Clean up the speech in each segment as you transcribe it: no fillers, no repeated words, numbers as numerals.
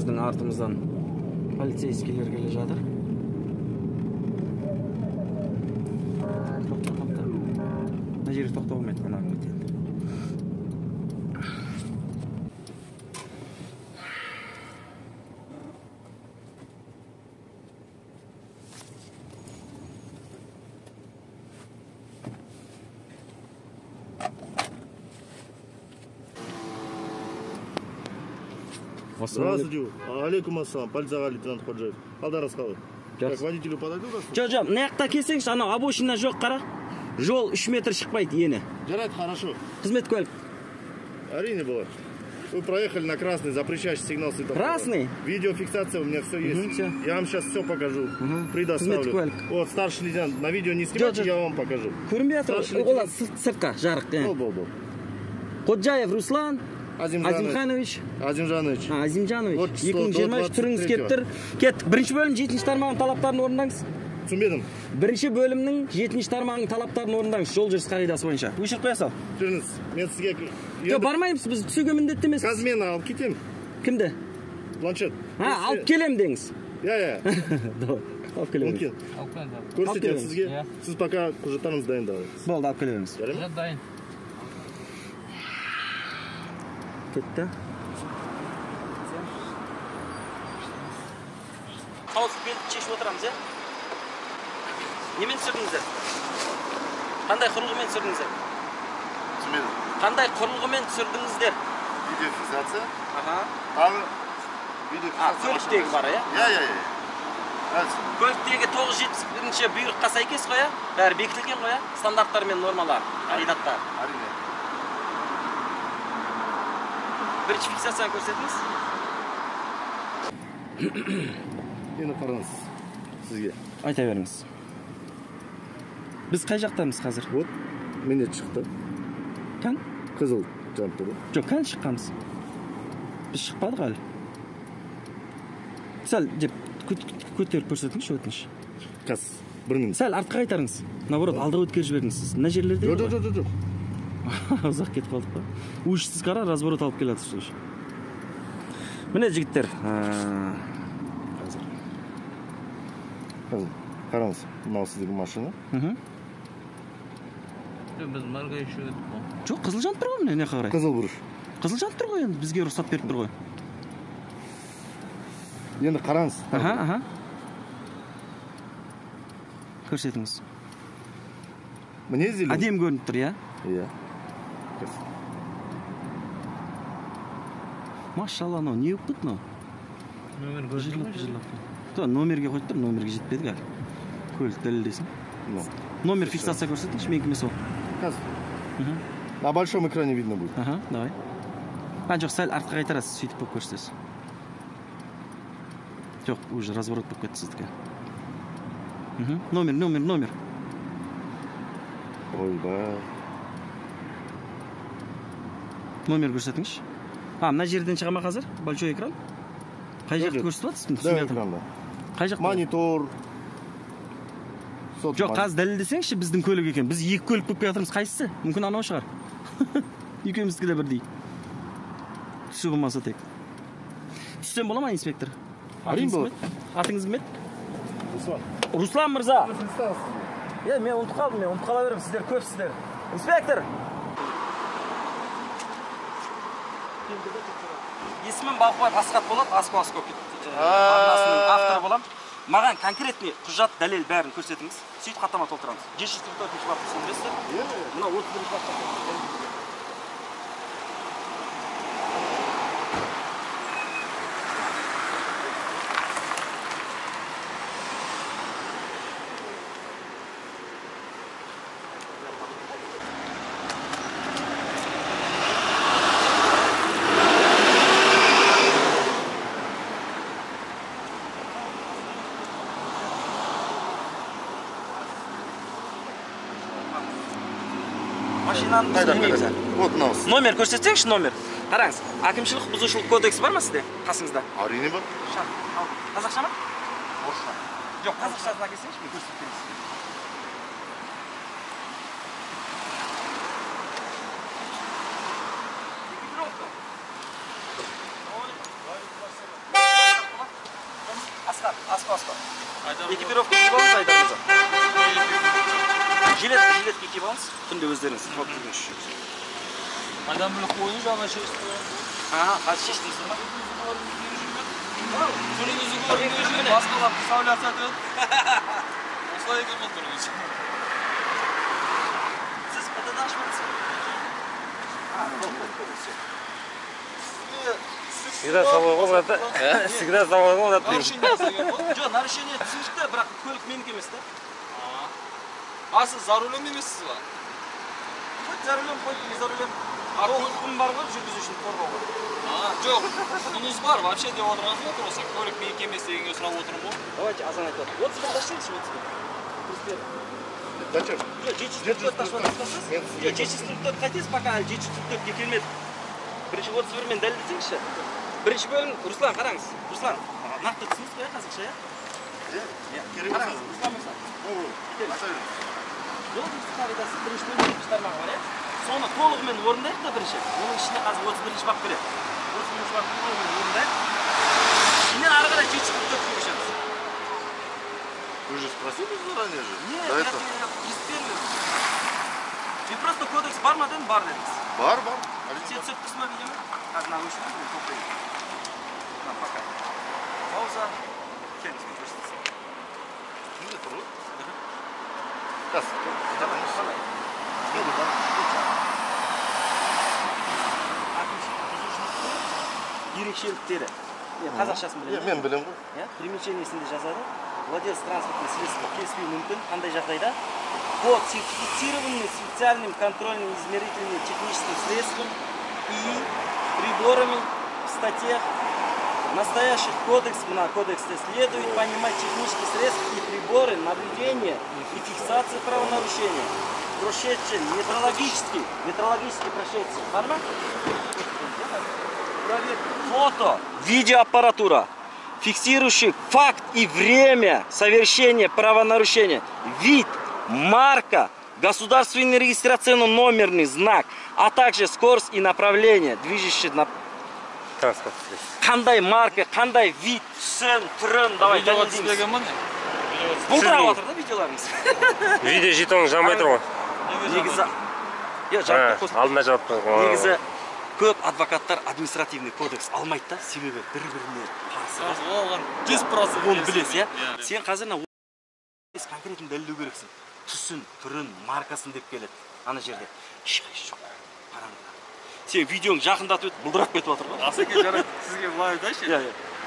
біздің артымыздан полицейскийлер келе жатыр. Тоқта. Мына жерге тоқтап алмайды, ана өтеді. Здравствуйте. Алейкум ассалам. Полицияға лейтенант Ходжаев. Қалдарыңыз қалай? Как водителю подойду вас? Жоқ, мына жақта келсеңші, анау обочина жоқ, қара. Жол 3 метр шықпайды ені. Жарайды, хорошо. Қызмет куәлік. Әрине болады. Вы проехали на красный, запрещающий сигнал светофора. Красный? Видеофиксация у меня все есть. Всё. Я вам сейчас все покажу. Предоставлю. Вот, старший лейтенант, на видео не снимайте, я вам покажу. Көрінбей жатыр. Ола сыртқа, жарық. Бол. Ходжаев Руслан Азимханович. Азимжанович. Азимжанович. Вот число 2023 түріңіз келіп тұр. Кет, бірінші бөлім 7-ші тармағының талаптарын орындаңыз. Түсінбедім. Бірінші бөлімнің 7-ші тармағының талаптарын орындаңыз. Жол жүріс қағидасы бойынша. Өшіріп қоя сал. Жүріңіз, мен сізге... Жоқ, бармаймыз, біз түсуге міндетті емеспіз. Қазір мен алып кетемін. Кімді? Планшет. Алып келем деңіз. Я. Алып келем. Көрсетемін сізге. Сіз пока құжаттарыңызды дайындаңыз. Болды, алып келеміз. Құжат дайын. Кетті. Қауыз белді шешіп отырамыз, е? Немен түсірдіңіздер? Қандай құрылғымен түсірдіңіздер? Түсінбедім. Қандай құрылғымен түсірдіңіздер? Видеофиксация. Тағы видеофиксация. Көліктегі бар, е? Я. Көліктегі 971-ші бұйрыққа сәйкес қоя? Бәрі бекітілген қоя? Стандарттар мен нормалар, қағидаттар. Әрине. Бірінші фиксацияны көрсетіңіз. Енді қараңыз сізге. Айта беріңіз. Біз қай жақтамыз қазір? Вот, мене шықты. Қан? Қызыл жанып тұр. Жоқ, қан шыққанбыз. Біз шықпадық әлі. Сәл деп көтеріп көрсетіңізші өтініш. Қас, бір минут. Сәл артқа қайтарыңыз. Наоборот, алдыға өткеріп жіберіңіз сіз. Мына жерлерде? Жоқ. Ұзақ кетіп қалдық па? Ушсыз қара, разворот алып келатырсыз. Міне жігіттер. Қазір. Қараңыз, мынау сіздегі машина. Біз марга еще өтіп қой. Жоқ, қызыл жанып тұр ғой, міне қарай. Қызыл бұрыш. Қызыл жанып тұр ғой, енді бізге рұқсат беріп тұр ғой. Енді қараңыз. Көрсетіңіз. Міне зелен. Әдем көрініп тұр, я? Иә. Машалла, анау не өп бұд, Номер көрсетіп. Номерге қойып тұр, номерге жетпедік әлі. Көлік дәлелдесін. Номер фиксация көрсетіңізші, мен кімесі ол? Қазір. На большом экране видно будет. Давай. Жоқ, сәл артқа қайтарасыз, сөйтіп болып көрсетесіз. Жоқ, уже разворот болып кетті сіздікі. Номер. Ойбай. Номер көрсетіңізші. Мына жерден шыға ма қазір? Большой экран? Қай жақты көрсетіп атысың? Да, экранда. Қай жақты? Монитор. Жоқ, қазір дәлелдесеңші біздің көлік екен. Біз екі көлік болып келатырмыз, қайсысы? Мүмкін анау шығар. Екеуміздікі де бірдей. Түсі болмаса тек. Түссем бола ма, инспектор? Әрине болады. Атыңыз кім еді? Руслан. Руслан мырза. Мен ұмытып қалдым, ұмытып қала берем, сіздер көпсіздер. Инспектор! Есімім Балқыбаев Асхат болады, Аскоп арнасының авторы болам. Маған конкретный құжат, дәлел бәрін көрсетіңіз. Сөйтіп хаттама толтырамыз. 544-ші бапты түсіндіресіздер? Мына 31-ші бапты. Вот мынаусы. Номер көрсетсеңші, номер. Қараңыз, әкімшілік бұзушылық кодексі бар ма сізде? Қасыңызда? Әрине бар. Қазақша ма? Орысша. Жоқ, қазақшасына келсеңші, мен көрсетіп берейін сізге. басқа. Экипировка киіп алыңыз Айдар мырза. Жилетке киіп алыңыз. Күнде өздеріңіз. Адам біліп қойын жаңа шешті. Қазір шештіңіз ма? Түріңізді көріңіз жүрген басқалар саулят сәтін. Осылай екен бұл түріңіз. Сіз ПТ-да ашмадыңыз ба? Всегда самое главное, всегда самое главное. Жоқ, нарушение түсінікті, бірақ көлік менікі емес та. Сіз за рулем емессіз ба? За рулем қойып, не за рулем. Көлігім бар ғой, жүргізушіні қорғауға. Жоқ, мұныңыз бар, вообще деп отырғаныз ба тұрмаса, көлік менікі емес дегенге сұрап отырмын ғой. Давайте азан айтып. 31 ташыңызшы, 31. Зачем? Жоқ, 744 ташыңыз. Жоқ, 744 қайтесіз, пока 744-ге келмеді. Бірінші 31 мен дәлелдесеңізші. Бірінші бөлім, Руслан, қараңыз. Руслан, нақты түсіңіз қоя қазірше, иә? Қараңыз, Руслан мырза. Жол жүріс қағидасы бірінші бөлім 7 тармағы бар, иә? Соны толығымен орындайық та бірінші. Оның ішіне қазір 31-ші бап береді. 31-ші бап толығымен орындайық. Кейін ары қарай 744-ге көшеміз. Вы же спросили заранее же? Нет, До я этого? первый. Ты просто кодекс бар ма дедім, бар дедіңіз. Бар. Сен сөткісі ма видео ма? Қазір наушник мен тоқтайын. На, пока. Пауза. Келіңіз, көрсетсіз. Кімде тұр ғой? Қас. Қандай? Ерекшеліктері. Қазақшасын білемін. Мен білем ғой. Примечениесінде жазады. Владелец транспортных средств келіспеуі мүмкін. Қандай жағдайда? По сертифицированным специальным контрольным измерительным техническим средствам и приборами в статьях настоящих кодексов следует понимать технические средства и приборы наблюдения и фиксации правонарушения, прошедшие метрологические прошедшие. Нормально? Фото, видеоаппаратура, фиксирующий факт и время совершения правонарушения, вид, марка, государственный регистрационно-номерный знак, а также скорость и направление, движущий на Транспорт. қандай марка, қандай вид, сын, түрін, давай дәлелдейміз. Бұлдырап отыр да видеоларыңыз. Видео жетоң жанбай тұр ғой. Негізі, жауапты қосып. Алдына жауап қойған. Негізі көп адвокаттар административный кодекс алмайды да, себебі бір-біріне қарсы. Оған 100% Оны білесіз, иә? Сен қазір конкретно дәлелдеу керексің. Түсін, түрін, маркасын деп келеді. Ана жерде. Ешқайсы жоқ. Қараңдар. Сен видеоң жақындатып өтіп, бұлдырап кетіп отыр ғой. Асеке жарайды, сізге былай айтайыншы. Иә.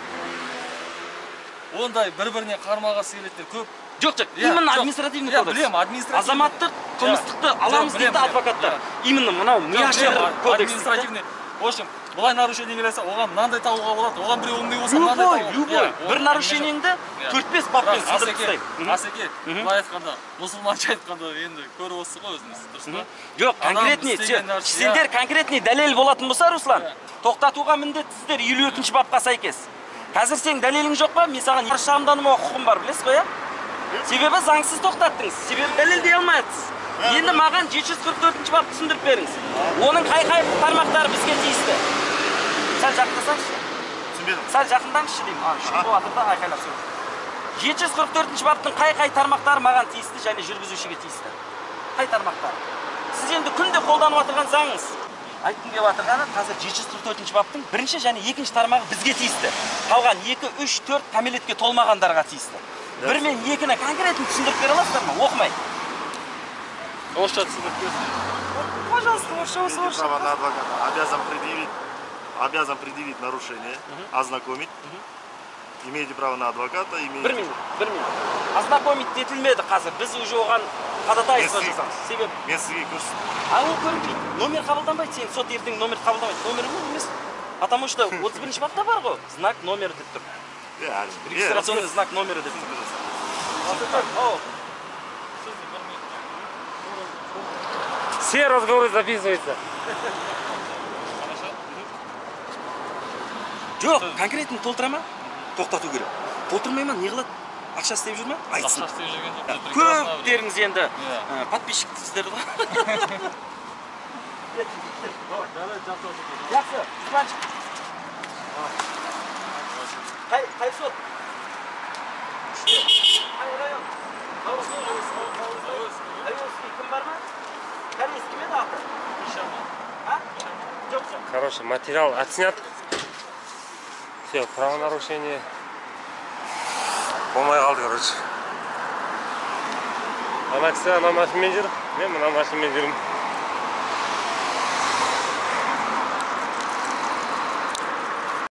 Ондай бір-біріне қармағасы келетіндер көп. Жоқ, именно административный кодекс. Білем, административный. Азаматтық қылмыстықты аламыз дейді адвокаттар. Именно мынау мияшыр кодекс. Административный. В общем, былай нарушение келесе, оған мынандай тауға болады, оған біреу оңдай болса мынандай тауға. Любой. Бір нарушениеңді 4-5 баппен сындырып тастаймын. Асеке, былай айтқанда, мұсылманша айтқанда енді көріп отырсыз ғой өзіңіз, дұрыс па? Жоқ, конкретный, сендер конкретный дәлел болатын болса, Руслан, тоқтатуға міндеттісіздер 54-ші бапқа сәйкес. Қазір сен дәлелің жоқ па? Мен саған шағымдануға құқығым бар, білесіз ғой, себебі заңсыз тоқтаттыңыз, себебі дәлелдей алмайсыз. Енді маған 744-ші бапты түсіндіріп беріңіз. Оның қай-қай тармақтары бізге тиісті? Сәл жақындасаңызшы. Түсінбедім. Сәл жақындаңызшы деймін. Шын болатыр да айқайлап сөйлейді. 744-ші баптың қай-қай тармақтары маған тиісті және жүргізушіге тиісті? Қай тармақтары? Сіз енді күнде қолданып отырған заңыңыз. Айтқым келіп отырғаны, қазір 744-ші баптың бірінші және екінші тармағы бізге тиісті. Қалған 2, 3, 4 кәмелетке толмағандарға тиісті. Бір мен екіні конкретно түсіндіріп бере аласыздар ма? Оқымай. Орысша түсіндіріп берсін. Пожалуйста, орысша. Право на адвоката. Обязан предъявить нарушение, ознакомить. Имеете право на адвоката, Бір минут. Ознакомить етілмеді қазір. Біз уже оған ходатайство жасамыз. Себеп мен сізге көрсетейін. ол көрінбейді. Номер қабылданбайды, сен сот ертең номер қабылданбайды. Номер емес. Потому что 31-ші бапта бар ғой, знак номері деп тұр. Регистрационный знак номері деп тұр. Все разговоры записываются. Жоқ, конкретно толтыра ма? Тоқтату керек. Толтырмай ма? Не қылады? Ақша істеп жүр ма? Айтсын. Ақша істеп жүрген. Көптеріңіз енді подписчиксіздер ғой. Жақсы, Жұбаншық. Қай сот? Қай район? Районский кім бар ма? Корейский ме аты? А? Жоқ, жоқ. Короче, материал отснят. Все, правонарушение. Болмай қалды, короче. Ана кісі ана машинамен жүр, мен мына машинамен жүрмін.